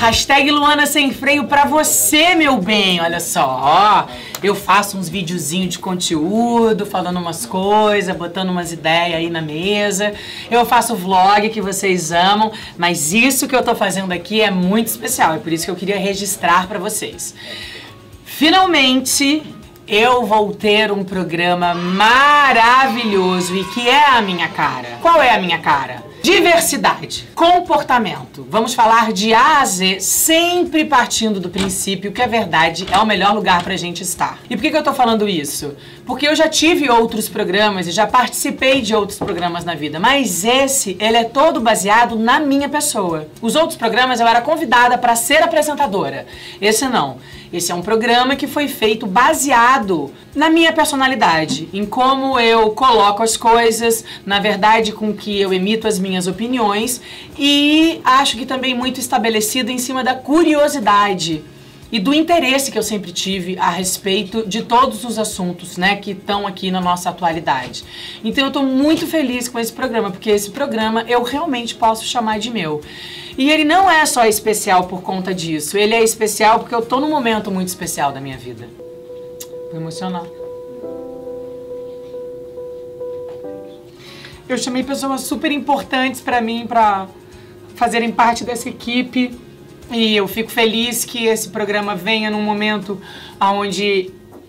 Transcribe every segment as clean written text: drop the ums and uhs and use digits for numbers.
Hashtag Luana Sem Freio pra você, meu bem. Olha só, ó, eu faço uns videozinhos de conteúdo, falando umas coisas, botando umas ideias aí na mesa. Eu faço vlog que vocês amam, mas isso que eu tô fazendo aqui é muito especial. É por isso que eu queria registrar pra vocês. Finalmente, eu vou ter um programa maravilhoso e que é a minha cara. Qual é a minha cara? Diversidade, comportamento. Vamos falar de A a Z, sempre partindo do princípio que a verdade é o melhor lugar pra gente estar. E por que eu tô falando isso? Porque eu já tive outros programas e já participei de outros programas na vida, mas esse, ele é todo baseado na minha pessoa. Os outros programas eu era convidada para ser apresentadora. Esse não. Esse é um programa que foi feito baseado na minha personalidade, em como eu coloco as coisas, na verdade com que eu emito as minhas opiniões e acho que também muito estabelecido em cima da curiosidade e do interesse que eu sempre tive a respeito de todos os assuntos, né, que estão aqui na nossa atualidade. Então eu estou muito feliz com esse programa, porque esse programa eu realmente posso chamar de meu. E ele não é só especial por conta disso, ele é especial porque eu tô num momento muito especial da minha vida. Vou emocionar. Eu chamei pessoas super importantes pra mim, pra fazerem parte dessa equipe. E eu fico feliz que esse programa venha num momento onde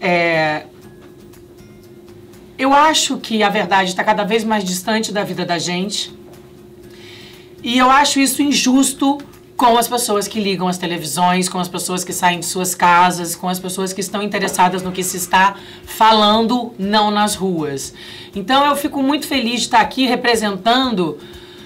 eu acho que a verdade está cada vez mais distante da vida da gente. E eu acho isso injusto com as pessoas que ligam as televisões, com as pessoas que saem de suas casas, com as pessoas que estão interessadas no que se está falando, não nas ruas. Então eu fico muito feliz de estar aqui representando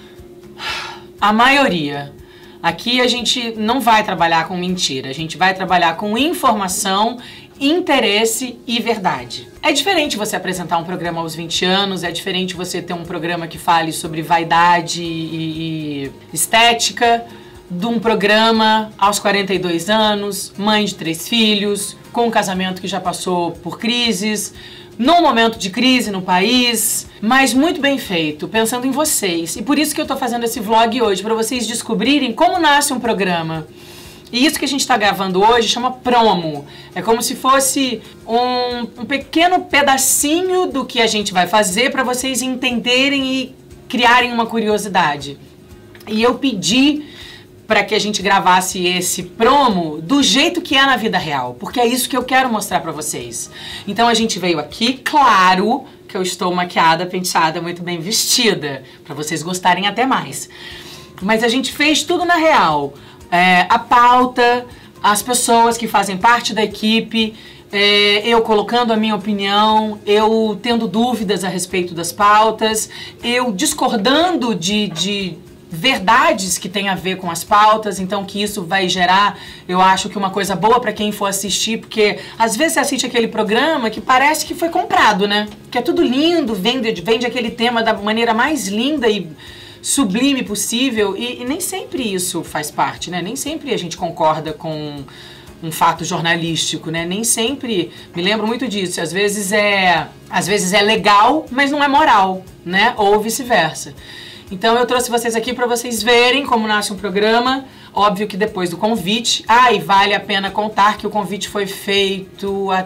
a maioria. Aqui a gente não vai trabalhar com mentira, a gente vai trabalhar com informação, interesse e verdade. É diferente você apresentar um programa aos 20 anos, é diferente você ter um programa que fale sobre vaidade e estética, de um programa aos 42 anos, mãe de 3 filhos, com um casamento que já passou por crises, num momento de crise no país, mas muito bem feito, pensando em vocês. E por isso que eu tô fazendo esse vlog hoje, para vocês descobrirem como nasce um programa. E isso que a gente está gravando hoje chama promo. É como se fosse um pequeno pedacinho do que a gente vai fazer para vocês entenderem e criarem uma curiosidade. E eu pedi para que a gente gravasse esse promo do jeito que é na vida real, porque é isso que eu quero mostrar para vocês. Então a gente veio aqui, claro que eu estou maquiada, penteada, muito bem vestida, para vocês gostarem até mais. Mas a gente fez tudo na real. A pauta, as pessoas que fazem parte da equipe, eu colocando a minha opinião, eu tendo dúvidas a respeito das pautas, eu discordando de verdades que tem a ver com as pautas, então que isso vai gerar, eu acho que uma coisa boa para quem for assistir, porque às vezes você assiste aquele programa que parece que foi comprado, né? Que é tudo lindo, vende aquele tema da maneira mais linda e sublime possível, e nem sempre isso faz parte, né? Nem sempre a gente concorda com um fato jornalístico, né? Nem sempre, me lembro muito disso, às vezes é legal, mas não é moral, né? Ou vice-versa. Então eu trouxe vocês aqui para vocês verem como nasce um programa. Óbvio que depois do convite, e vale a pena contar que o convite foi feito há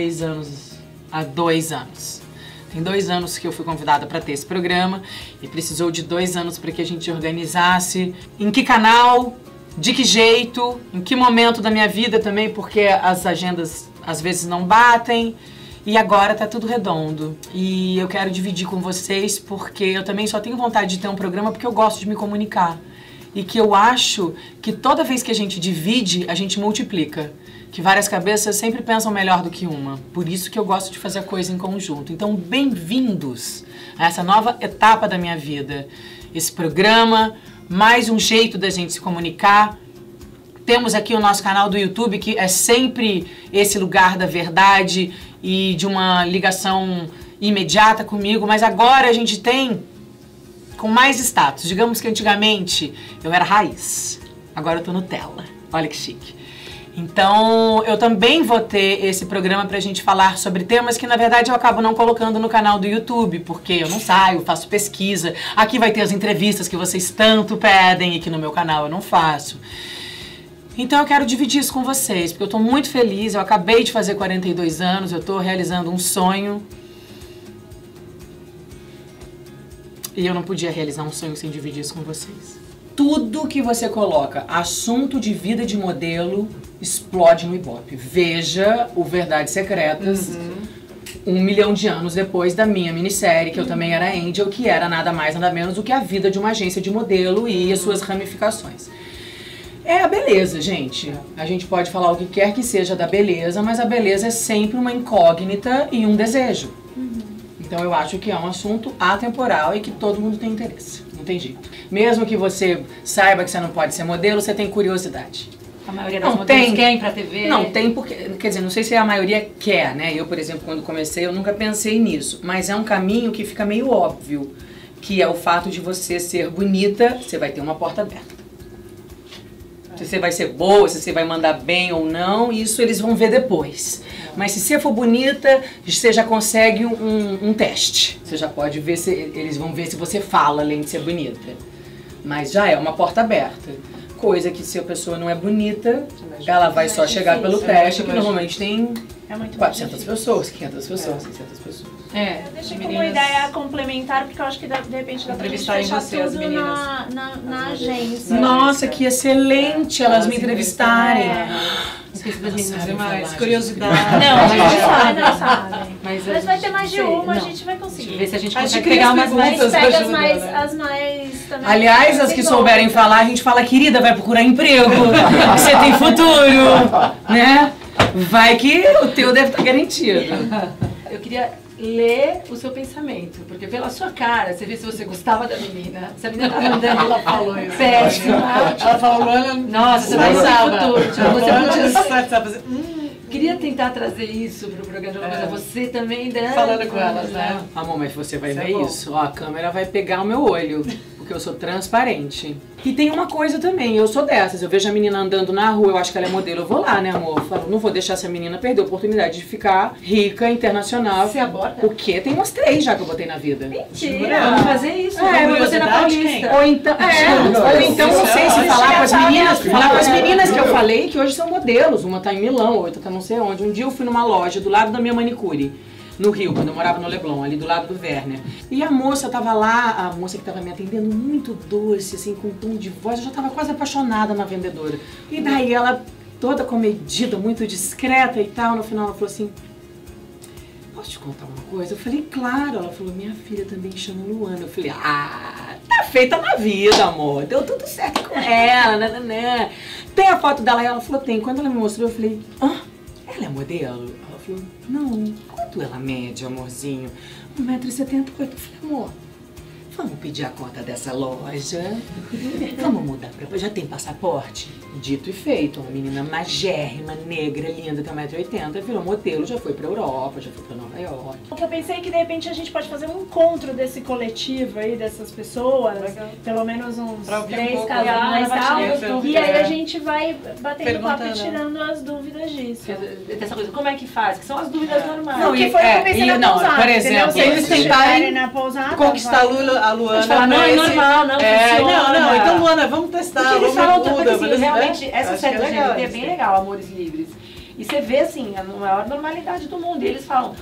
2 anos. Tem 2 anos que eu fui convidada para ter esse programa e precisou de 2 anos para que a gente organizasse em que canal, de que jeito, em que momento da minha vida também, porque as agendas às vezes não batem. E agora tá tudo redondo. E eu quero dividir com vocês porque eu também só tenho vontade de ter um programa porque eu gosto de me comunicar. E que eu acho que toda vez que a gente divide, a gente multiplica. Que várias cabeças sempre pensam melhor do que uma. Por isso que eu gosto de fazer a coisa em conjunto. Então, bem-vindos a essa nova etapa da minha vida. Esse programa, mais um jeito da gente se comunicar. Temos aqui o nosso canal do YouTube, que é sempre esse lugar da verdade e de uma ligação imediata comigo, mas agora a gente tem com mais status. Digamos que antigamente eu era raiz, agora eu tô Nutella. Olha que chique. Então eu também vou ter esse programa pra gente falar sobre temas que na verdade eu acabo não colocando no canal do YouTube, porque eu não saio, faço pesquisa. Aqui vai ter as entrevistas que vocês tanto pedem e que no meu canal eu não faço. Então eu quero dividir isso com vocês, porque eu tô muito feliz, eu acabei de fazer 42 anos, eu tô realizando um sonho. E eu não podia realizar um sonho sem dividir isso com vocês. Tudo que você coloca, assunto de vida de modelo, explode no Ibope. Veja o Verdades Secretas, 1 milhão de anos depois da minha minissérie, que eu também era Angel, que era nada mais, nada menos do que a vida de uma agência de modelo e as suas ramificações. É a beleza, gente. A gente pode falar o que quer que seja da beleza, mas a beleza é sempre uma incógnita e um desejo. Então eu acho que é um assunto atemporal e que todo mundo tem interesse. Não tem jeito. Mesmo que você saiba que você não pode ser modelo, você tem curiosidade. A maioria das modelos querem ir pra TV? Não, tem porque... Quer dizer, não sei se a maioria quer, né? Eu, por exemplo, quando comecei, eu nunca pensei nisso. Mas é um caminho que fica meio óbvio. Que é o fato de você ser bonita, você vai ter uma porta aberta. Se você vai ser boa, se você vai mandar bem ou não, isso eles vão ver depois. Mas se você for bonita, você já consegue um teste. Você já pode ver se... Eles vão ver se você fala, além de ser bonita. Mas já é uma porta aberta. Coisa que se a pessoa não é bonita, ela vai só chegar pelo teste, que normalmente tem 400 pessoas, 500 pessoas, 600 pessoas. Deixa como ideia complementar, porque eu acho que de repente dá pra gente fechar tudo na agência. Nossa, que excelente elas me entrevistarem. Mais curiosidade. Não, a gente sabe, não sabe. Mas vai ter mais de uma, a gente vai conseguir. Ver se a gente consegue pegar umas perguntas. mais. As mais também. Aliás, as que souberem falar, a gente fala, querida, vai procurar emprego, você tem futuro, né? Vai que o teu deve estar garantido. Eu queria ler o seu pensamento, porque pela sua cara, você vê se você gostava da menina. Se a menina tá mandando, ela falou isso. Péssimo. Ela falou, Luana, nossa, você vai ter futuro. Tipo, você podia... Queria tentar trazer isso pro programa, mas você também... Falando com elas, né? Amor, mas você vai ver isso. Ó, a câmera vai pegar o meu olho, porque eu sou transparente. E tem uma coisa também, eu sou dessas. Eu vejo a menina andando na rua, eu acho que ela é modelo, eu vou lá, né, amor? Eu falo, não vou deixar essa menina perder a oportunidade de ficar rica, internacional. Você aborda? Porque tem umas 3 já que eu botei na vida. Mentira! Vamos fazer isso. Vamos você na Paulista. Ou então, não sei se falar com as meninas que eu falei, que hoje são modelos. Uma tá em Milão, outra tá não sei onde. Um dia eu fui numa loja do lado da minha manicure, no Rio, quando eu morava no Leblon, ali do lado do Werner. E a moça tava lá, a moça que tava me atendendo, muito doce, assim, com um tom de voz. Eu já tava quase apaixonada na vendedora. E daí ela, toda comedida, muito discreta e tal, no final ela falou assim, posso te contar uma coisa? Eu falei, claro. Ela falou, minha filha também chama Luana. Eu falei, tá feita na vida, amor. Deu tudo certo com ela, né? Tem a foto dela? E ela falou, tem. Quando ela me mostrou, eu falei, ela é modelo? Ela falou, não. Quanto ela mede, amorzinho? 1,78 m. Eu falei, amor, vamos pedir a conta dessa loja? Vamos mudar pra... Já tem passaporte? Dito e feito. Uma menina magérrima, negra, linda, tem 1,80 m, virou modelo, já foi pra Europa, já foi pra Nova York. O que eu pensei é que de repente a gente pode fazer um encontro desse coletivo aí, dessas pessoas, pelo menos uns 3 casais e tal, e aí a gente vai batendo papo e tirando as dúvidas disso. Dessa coisa, como é que faz? Que são as dúvidas normais. Não, que foi o que eu pensei na pousada, por exemplo, se eles tentarem na pousada, conquistar a Luana. Não, é normal, não funciona. Não, então Luana, vamos testar, porque eles vamos falam mudar, assim, realmente, essa acho série que do é legal, GNT é bem legal, Amores Livres. E você vê, assim, a maior normalidade do mundo. E eles falam,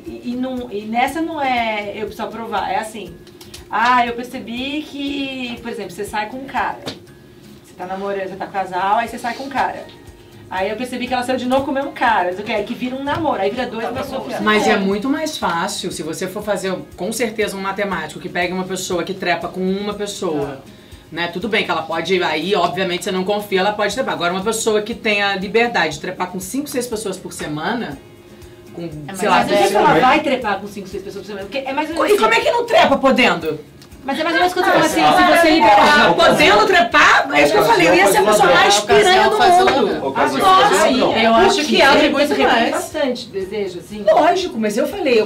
e nessa não é eu preciso provar, é assim, eu percebi que, por exemplo, você sai com um cara, você tá namorando, você tá casal, aí você sai com um cara. Aí eu percebi que ela saiu de novo com o mesmo cara, que vira um namoro, aí vira 2 pessoas. Mas é muito mais fácil, se você for fazer, com certeza, um matemático que pega uma pessoa que trepa com uma pessoa, né? Tudo bem que ela pode, aí obviamente você não confia, ela pode trepar. Agora uma pessoa que tem a liberdade de trepar com 5, 6 pessoas por semana, com, sei lá... Mas eu sei que ela vai trepar com 5, 6 pessoas por semana, porque é mais ou menos E como é que não trepa podendo? Mas é mais ou menos quando você fala assim, se você liberar... Podendo trepar, é isso que eu falei, eu ia ser a pessoa mais piranha do mundo. Eu acho que abre muito mais. Bastante desejo, assim. Lógico, mas eu falei,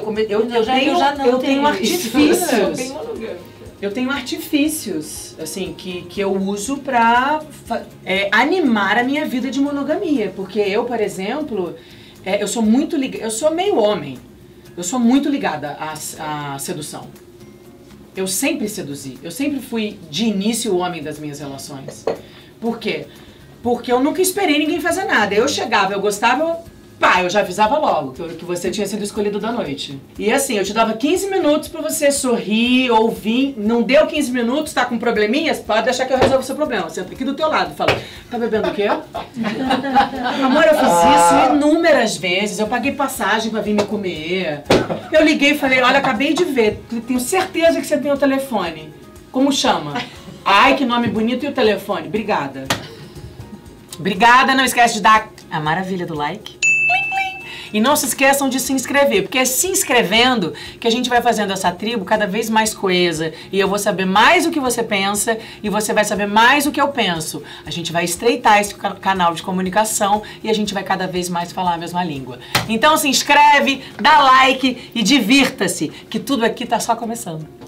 eu tenho artifícios. Eu tenho artifícios, assim, que eu uso pra animar a minha vida de monogamia. Porque eu, por exemplo, eu sou muito ligada, eu sou meio homem. Eu sou muito ligada à sedução. Eu sempre seduzi. Eu sempre fui, de início, o homem das minhas relações. Por quê? porque eu nunca esperei ninguém fazer nada. Eu chegava, eu gostava, eu já avisava logo que você tinha sido escolhido da noite. E assim, eu te dava 15 minutos pra você sorrir, ouvir. Não deu 15 minutos, tá com probleminhas? Pode deixar que eu resolvo o seu problema. Senta aqui do teu lado e fala, tá bebendo o quê? Amor, eu fiz isso inúmeras vezes. Eu paguei passagem pra vir me comer. Eu liguei e falei, olha, acabei de ver. Tenho certeza que você tem o telefone. Como chama? Ai, que nome bonito, e o telefone? Obrigada. Obrigada, não esquece de dar a maravilha do like. E não se esqueçam de se inscrever, porque é se inscrevendo que a gente vai fazendo essa tribo cada vez mais coesa. E eu vou saber mais o que você pensa e você vai saber mais o que eu penso. A gente vai estreitar esse canal de comunicação e a gente vai cada vez mais falar a mesma língua. Então se inscreve, dá like e divirta-se, que tudo aqui tá só começando.